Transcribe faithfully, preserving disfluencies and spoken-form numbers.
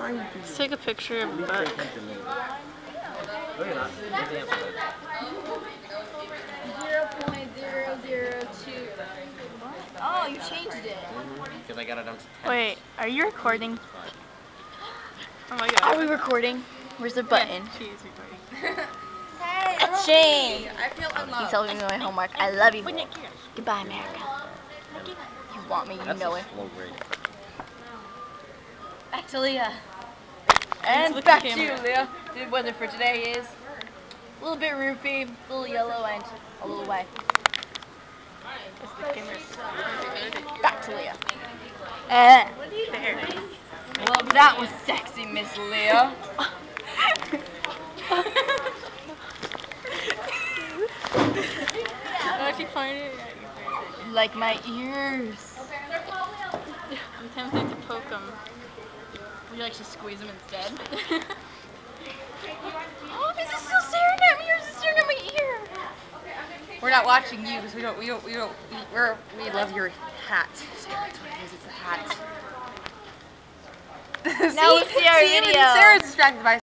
trying to. Let's take a picture of the butt. zero point zero zero two. Oh, you changed it. Because I got it down to ten. Wait, are you recording? Oh my god. Are we recording? Where's the button? Yeah, she is recording. Hey, I Shane. I feel unloved. He's telling me my homework. I love you. Goodbye, America. You want me, you That's know a it. slow grade. Back to Leah. And And back to camera. you, Leah. The weather for today is a little bit roofy, a little yellow, and a little wet. It's the camera's Back to Leah. Uh, there. well, that was sexy, Miss Leah. How'd you find it? Like my ears. I'm tempted to poke them. Would you like to squeeze them instead? Oh, this is still staring at me. Yours is staring at my ear. We're not watching you because we don't, we don't, we don't, we, we're, we love your hat. Sarah, that's what it is, it's a hat. Now let's see our see, video. Sarah's distracted by